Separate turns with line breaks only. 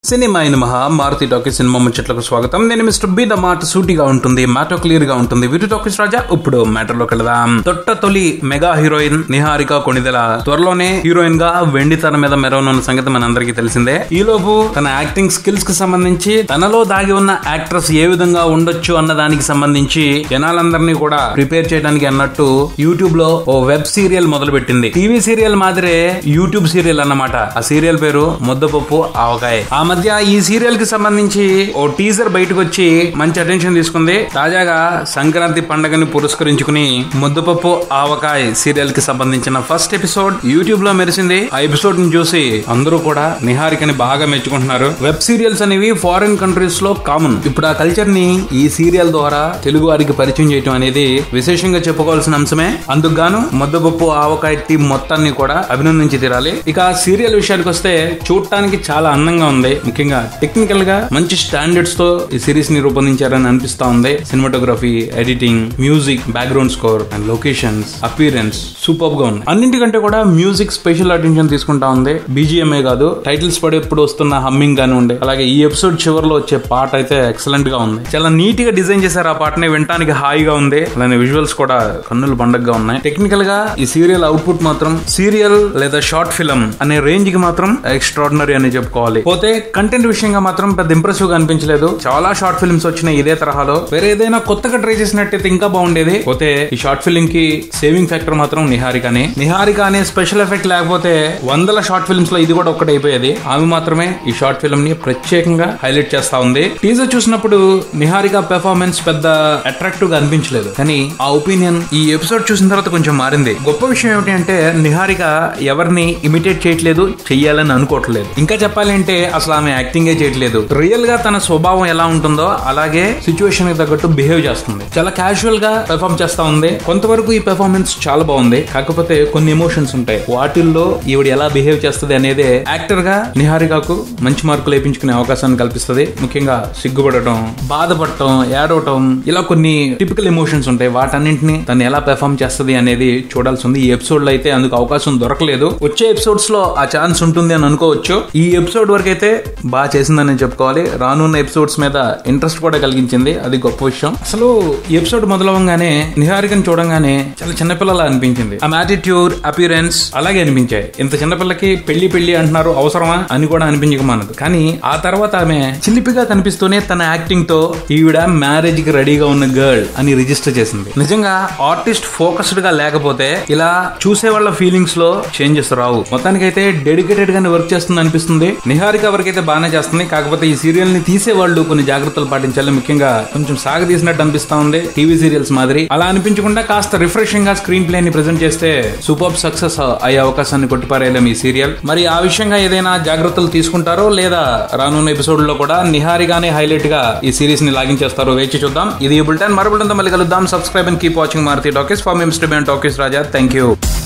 Cinema అయిన మహా Maruti talkies cinema ముచ్చట్లకు స్వాగతం. నేను మిస్టర్ బి. ద మాట సూటిగా ఉంటుంది, మ్యాటర్ క్లియర్ గా ఉంటుంది. వీటి టాకీస్ రాజా ఇప్పుడు మ్యాటర్ లోకి వెళదాం. తొలి మెగా హీరోయిన్ నిహారిక కొణిదెల త్వరలోనే హీరోయిన్ గా వెండి తెర మీద మెరవనున్న సంగతి మనందరికీ తెలిసిందే. ఈలోపు తన యాక్టింగ్ స్కిల్స్ కి సంబంధించి తనలో దాగి ఉన్న యాక్ట్రెస్ ఏ విధంగా ఉండొచ్చు అన్న దానికి సంబంధించి జనాలందరినీ కూడా ప్రిపేర్ చేయడానికి అన్నట్టు యూట్యూబ్ లో ఓ వెబ్ సీరియల్ మొదలు పెట్టింది. టీవీ సీరియల్ మాదిరే యూట్యూబ్ సీరియల్ అన్నమాట. ఆ సీరియల్ పేరు ముద్దపప్పు ఆవకాయ. ఆ మధ్య ఈ సీరియల్ కి సంబంధించి ఓ టీజర్ బయటకు వచ్చి మంచి అటెన్షన్ తీసుకుంది. తాజాగా సంక్రాంతి పండుగని పురస్కరించుకుని ముద్దపప్పు ఆవకాయ సీరియల్ కి సంబంధించిన ఫస్ట్ ఎపిసోడ్ యూట్యూబ్ లో మెరిసింది. ఆ ఎపిసోడ్ ని చూసి అందరూ కూడా నిహారికని బాగా మెచ్చుకుంటున్నారు. వెబ్ సీరియల్స్ అనేవి ఫారిన్ కంట్రీస్ లో కామన్. ఇప్పుడు ఆ కల్చర్ ని ఈ సీరియల్ ద్వారా తెలుగు వారికి పరిచయం చేయడం అనేది విశేషంగా చెప్పుకోవాల్సిన అంశమే. అందుకు గాను ముద్దపప్పు ఆవకాయ టీం మొత్తాన్ని కూడా అభినందించి తీరాలి. ఇక సీరియల్ విషయానికి వస్తే చూడటానికి చాలా అందంగా ఉంది. ముఖ్యంగా టెక్నికల్ గా మంచి స్టాండర్డ్స్ తో ఈ సిరీస్ ని రూపొందించారని అనిపిస్తా ఉంది. Cinematography, editing, music, background score and locations, appearance super గా ఉంది. అన్నింటికంటే కూడా మ్యూజిక్ స్పెషల్ అటెన్షన్ తీసుకుంటా ఉంది. బీజిఎంఏ కాదు, టైటిల్స్ పడేప్పుడు వస్తున్న హమ్మింగ్ గానీ ఉండే, అలాగే ఈ ఎపిసోడ్ చివరిలో వచ్చే పాట అయితే ఎక్సలెంట్ గా ఉంది. చాలా నీట్ గా డిజైన్ చేశారు ఆ పాటని. వినడానికి హాయిగా ఉంది. అలానే విజువల్స్ కూడా కన్నులు పండగగా ఉన్నాయి. టెక్నికల్ గా ఈ సీరియల్ అవుట్పుట్ మాత్రం సీరియల్ లేదా షార్ట్ ఫిల్మ్ అనే రేంజ్ కి మాత్రం ఎక్స్ట్రాడినరీ అని చెప్పుకోవాలి. పోతే కంటెంట్ విషయంగా మాత్రం పెద్ద ఇంప్రెసివ్ గా అనిపించలేదు. చాలా షార్ట్ ఫిల్మ్స్ వచ్చినాయి ఇదే తరహాలో. వేరే ఏదైనా కొత్తగా ట్రై చేసినట్టయితే ఇంకా బాగుండేది. పోతే ఈ షార్ట్ ఫిల్మ్ కి సేవింగ్ ఫ్యాక్టర్ మాత్రం నిహారిక అనే స్పెషల్ ఎఫెక్ట్ లేకపోతే వందల షార్ట్ ఫిల్మ్స్ లో ఇది కూడా ఒక్కటి అయిపోయేది. ఆమె మాత్రమే ఈ షార్ట్ ఫిల్మ్ ని ప్రత్యేకంగా హైలైట్ చేస్తా ఉంది. టీజర్ చూసినప్పుడు నిహారిక పెర్ఫార్మెన్స్ పెద్ద అట్రాక్టివ్ గా అనిపించలేదు, కానీ ఆ ఒపీనియన్ ఈ ఎపిసోడ్ చూసిన తర్వాత కొంచెం మారింది. గొప్ప విషయం ఏమిటి అంటే నిహారిక ఎవరిని ఇమిటేట్ చేయట్లేదు, చెయ్యాలని అనుకోవట్లేదు. ఇంకా చెప్పాలి అంటే అసలు ఆమె యాక్టింగ్ చేయట్లేదు. రియల్ గా తన స్వభావం ఎలా ఉంటుందో అలాగే సిచ్యువేషన్ కి తగ్గట్టు బిహేవ్ చేస్తుంది. చాలా క్యాజువల్ గా పెర్ఫార్మ్ చేస్తా ఉంది. కొంతవరకు ఈ పెర్ఫార్మెన్స్ చాలా బాగుంది. కాకపోతే కొన్ని ఎమోషన్స్ ఉంటాయి, వాటిల్లో ఈవిడ ఎలా బిహేవ్ చేస్తుంది అనేది యాక్టర్ గా నిహారికకు మంచి మార్కులు వేయించుకునే అవకాశాన్ని కల్పిస్తుంది. ముఖ్యంగా సిగ్గుపడటం, బాధపడటం, ఏడవటం, ఇలా కొన్ని టిపికల్ ఎమోషన్స్ ఉంటాయి. వాటన్నింటినీ తను ఎలా పెర్ఫార్మ్ చేస్తుంది అనేది చూడాల్సి ఉంది. ఈ ఎపిసోడ్ లో అయితే అందుకు అవకాశం దొరకలేదు. వచ్చే ఎపిసోడ్స్ లో ఆ ఛాన్స్ ఉంటుంది అని అనుకోవచ్చు. ఈ ఎపిసోడ్ వరకు అయితే బాగా చేసిందని చెప్పుకోవాలి. రానున్న ఎపిసోడ్స్ మీద ఇంట్రెస్ట్ కూడా కలిగించింది. అది గొప్ప విషయం. అసలు ఈ ఎపిసోడ్ మొదలవగానే నిహారికని చూడంగానే చాలా చిన్నపిల్లలా అనిపించింది. ఆ యాటిట్యూడ్, అపియరెన్స్ అలాగే అనిపించాయి. ఇంత చిన్నపిల్లకి పెళ్లి అంటున్నారు, అవసరమా అని కూడా అనిపించకమానదు. కానీ ఆ తర్వాత ఆమె చిలిపిగా కనిపిస్తూనే తన యాక్టింగ్ తో ఈవిడ మ్యారేజ్ కి రెడీగా ఉన్న గర్ల్ అని రిజిస్టర్ చేసింది. నిజంగా ఆర్టిస్ట్ ఫోకస్డ్ గా లేకపోతే ఇలా చూసే వాళ్ళ ఫీలింగ్స్ లో చేంజెస్ రావు. మొత్తానికైతే డెడికేటెడ్ గానే వర్క్ చేస్తుంది అనిపిస్తుంది. నిహారిక వరకైతే బాగానే చేస్తుంది. కాకపోతే ఈ సీరియల్ ని తీసే వాళ్ళు కొన్ని జాగ్రత్తలు పాటించాలి. ముఖ్యంగా కొంచెం సాగదీసినట్టు అనిపిస్తా ఉంది టీవీ సీరియల్స్ మాదిరి. అలా అనిపించకుండా కాస్త రిఫ్రెషింగ్ గా స్క్రీన్ ప్లే ని ప్రెజెంట్ చేస్తే సూపర్ సక్సెస్ అయ్యే అవకాశాన్ని కొట్టిపారేయలేం ఈ సీరియల్. మరి ఆ విషయంగా ఏదైనా జాగ్రత్తలు తీసుకుంటారో లేదా రానున్న ఎపిసోడ్ లో కూడా నిహారిగానే హైలైట్ గా ఈ సిరీస్ ని లాగించేస్తారో వేచి చూద్దాం. ఇది బులెటిన్. మరో బులెటిన్ తో మళ్ళీ కలుద్దాం. Subscribe and keep watching Maruthi talkies. For me mister B. Talkies Raja. Thank you.